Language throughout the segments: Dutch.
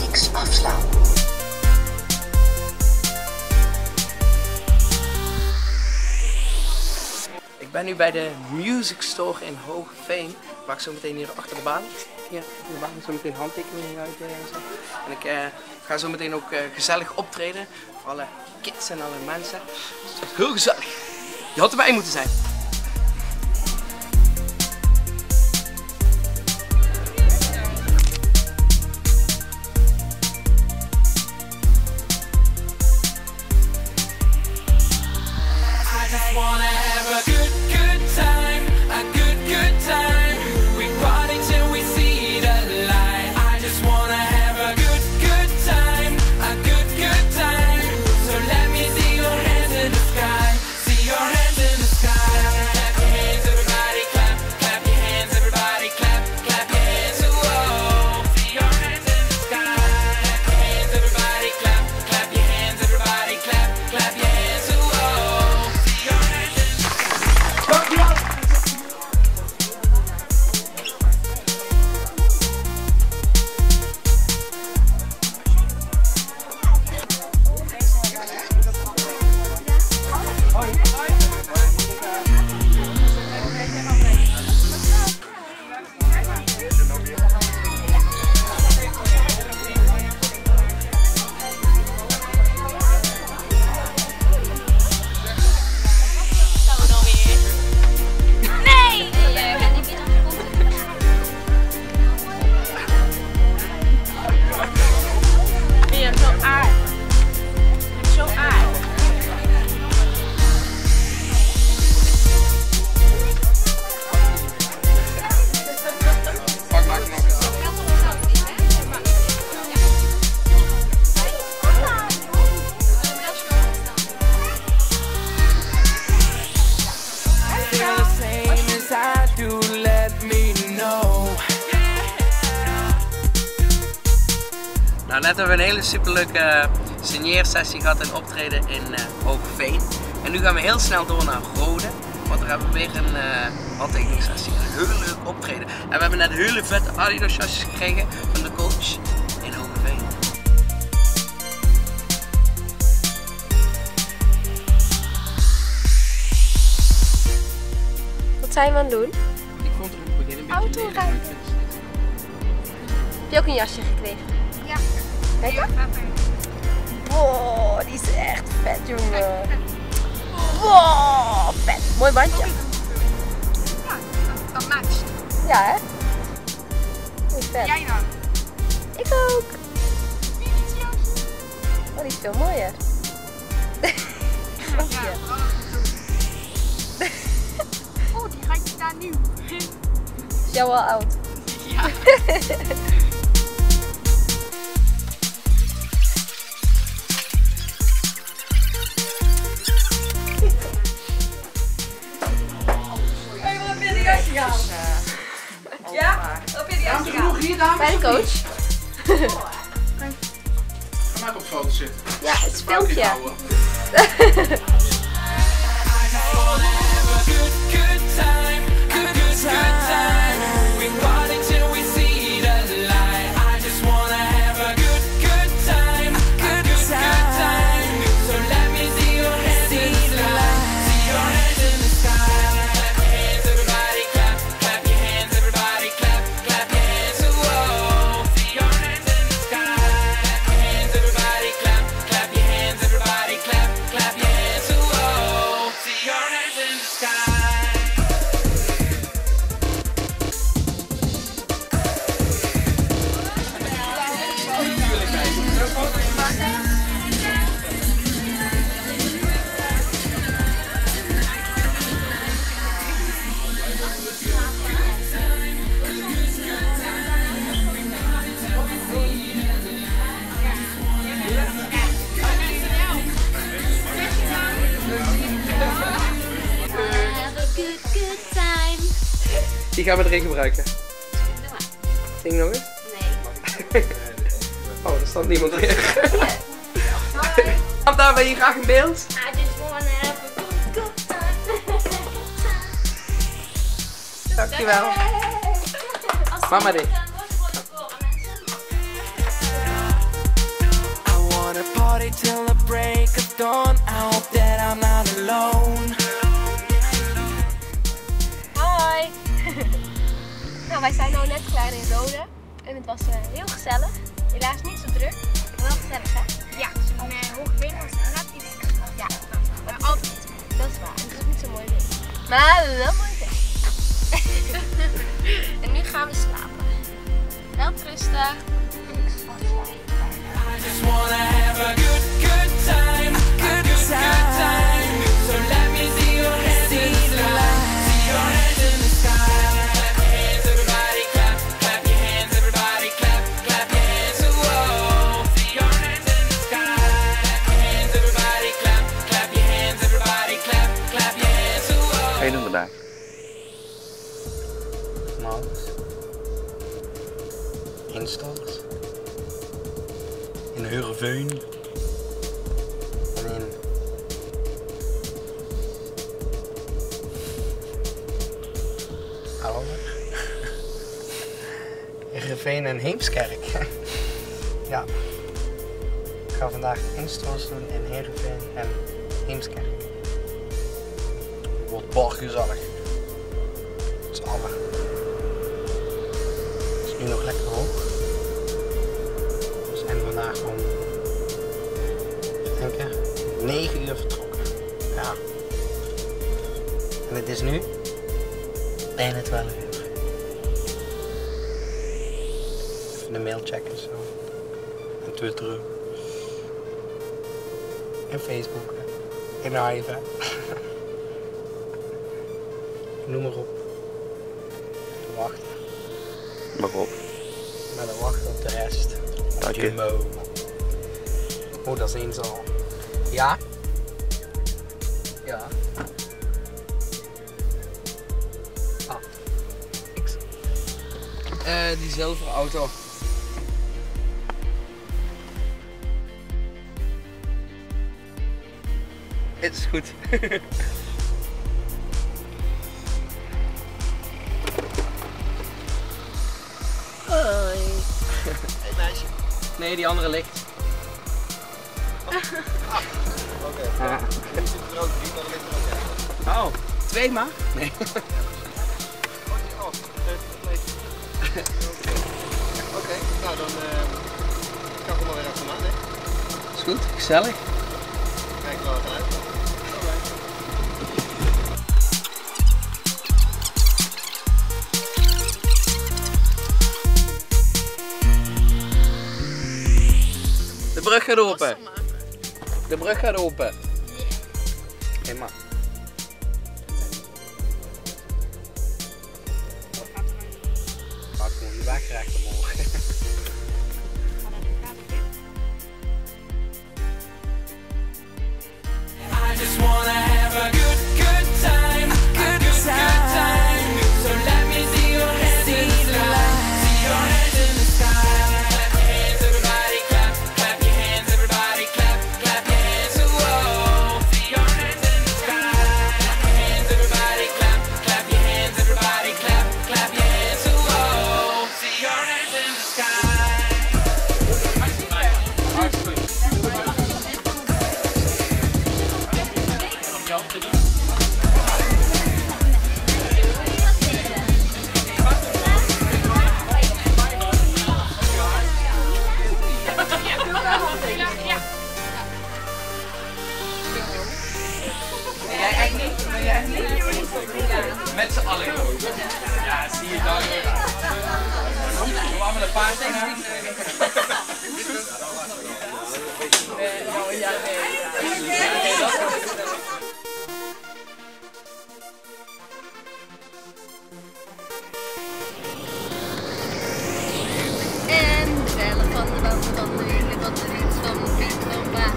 links afslaan. Ik ben nu bij de Music Store in Hoogeveen, waar ik zo meteen hier achter de baan. Hier in de baan zo meteen handtekeningen uitzetten. En ik ga zo meteen ook gezellig optreden voor alle kids en alle mensen. Dus het is heel gezellig. Je had erbij moeten zijn. Nou, net hebben we een hele superleuke signeersessie gehad en optreden in Hoogeveen. En nu gaan we heel snel door naar Rode, want daar hebben we weer een handtekeningssessie. Een heel leuk optreden. En we hebben net hele vette Adidas jasjes gekregen van de coach in Hoogeveen. Wat zijn we aan het doen? Ik vond het in het begin een beetje Autorijden. Heb je ook een jasje gekregen? Ja. Lekker? Wow, die is echt vet, jongen. Wow, vet. Mooi bandje. Ja, dat matcht. Ja, hè? Die is vet. Jij dan? Ik ook. Oh, die is veel mooier. Ja. Oh, die rijdt daar nu. Is jou al oud? Ja. Ja? Heb je die Dames genoeg hier, dames? bij de coach? Ga maar op foto zitten. Ja, het is een filmpje. Die gaan we erin gebruiken. Zing nog eens? Nee. Oh, er staat niemand meer. Daar ben je graag in beeld. I just wanna have a good time. Dankjewel. Mama dit. day till the break of dawn. I hope that I'm not alone. Hoi! Nou, wij zijn nou net klaar in Rode en het was heel gezellig. Helaas niet zo druk, maar wel gezellig hè? Ja, zo'n Hoogveen was net iets. Ja, Altijd. dat is waar. Het is niet zo mooi weer. Maar wel mooi weer. En nu gaan we slapen. Wel rusten. I just wanna have a good time. Good time. So let me see your hands in the sky. See your hands in the sky. Clap your hands, everybody clap. Clap your hands, everybody clap. Clap your hands, whoa. See your hands in the sky. Clap your hands, everybody clap. Clap your hands, everybody clap. Clap your hands, whoa. Wat ga je doen vandaag? Maus. Instars. In Heerenveen. En in Heerenveen en Heemskerk. Ja. Ik ga vandaag instars doen in Heerenveen en Heemskerk. Het wordt bar gezellig. Het is alle. Het is nu nog lekker hoog. We zijn vandaag om 9 uur vertrokken. Ja. En het is nu bijna 12 uur. Even de mail checken zo. En twitteren. En Facebook. En hiven. Noem maar op. Wachten. Waarop? Maar dan wachten op de rest. Dank je. Jumbo. Oh, dat is eens al. Ja? Ja. Ah. X. Die zilveren auto. Het is goed. Hoi. Hey meisje. Nee, die andere ligt. Oké. Nu zit er ook 3, maar dan ligt er ook jij. Oh, 2 maar? Nee. Oké, nou dan ga ik er maar weer even aan, hè. Is goed, gezellig. Kijk waar we gaan uit. De brug gaat open. De brug gaat open. Hé maar. Gaat gewoon die weg recht omhoog. I just wanna have a good time. Good time. So let me see your hands in the sky. See your hands in the sky. Clap your hands, everybody clap. Clap your hands, everybody clap. Clap your hands, whoa. See your hands in the sky. Clap your hands, everybody clap. Clap your hands, everybody clap. Clap your hands, whoa. See your hands in the sky. Met z'n allen. Ja, zie je dan. We allemaal een paar dingen. En de bellen van de band van de wielen van de rits van de fiets van pa.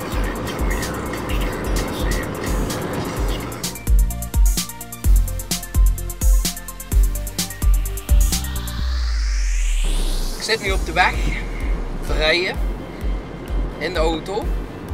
Ik zit nu op de weg te rijden in de auto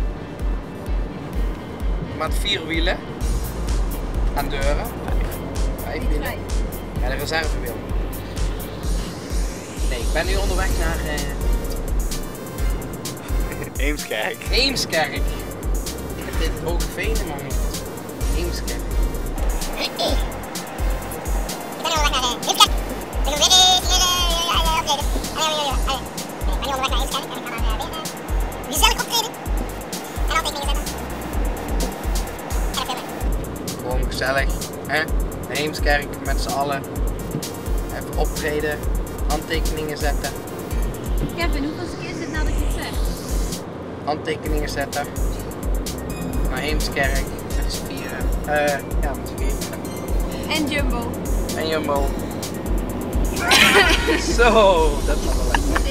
met 4 wielen en deuren. 5 wielen. Ja, de reservewiel. Nee, ik ben nu onderweg naar Heemskerk. Heemskerk. Ik deed het Hoogveen, maar niet. Heemskerk. Gewoon gezellig, hè? De Heemskerk met z'n allen. Even optreden, handtekeningen zetten. Kevin, hoeveelste keer is dit nou dat je het zegt? Handtekeningen zetten. Naar Heemskerk met z'n vieren. Ja, met z'n vieren. En Jumbo. En Jumbo. Zo, dat is wel lekker.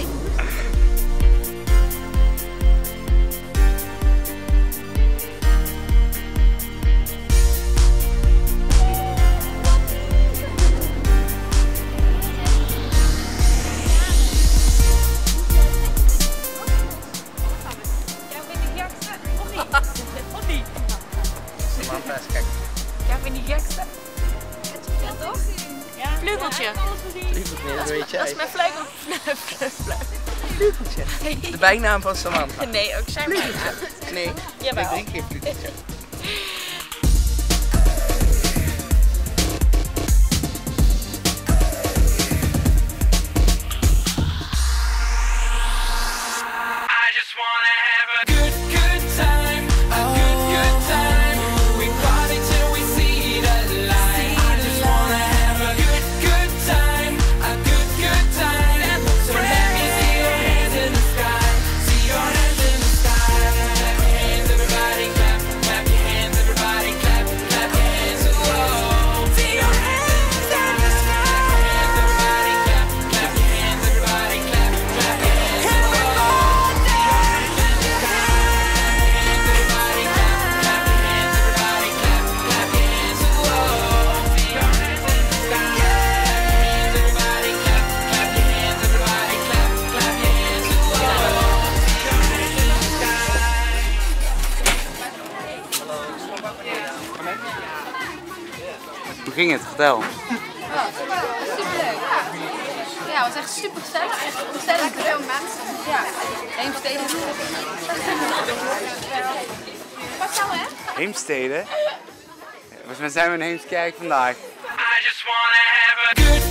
Samantha is gek. Jij vindt die gekste? Ja, toch? Ja. Vleugeltje. Nee, dat weet jij. Dat is mijn vleugel. Vleugeltje. De bijnaam van Samantha. Nee, ook zijn bijnaam. Nee, Jawel. ik drink geen vleugeltje. I just wanna have a good, good time. A good, good time. We party till we see the light. I just wanna have a good, good time. A good, good time. So let me see your hands in the sky. See your hands in the sky. Clap your hands, everybody. Clap, clap your hands, everybody. Clap, clap your hands. Whoa. See your hands in the sky. Clap your hands, everybody. Clap, clap your hands, everybody. Clap, clap your hands. Hoe ging het? Vertel. Superleuk. Ja, het was echt super gezellig. Gezellig. Veel mensen. Ja, Heemstede. Wat zou hè? Heemstede? Volgens mij zijn we in Heemskerk vandaag. I just wanna have a good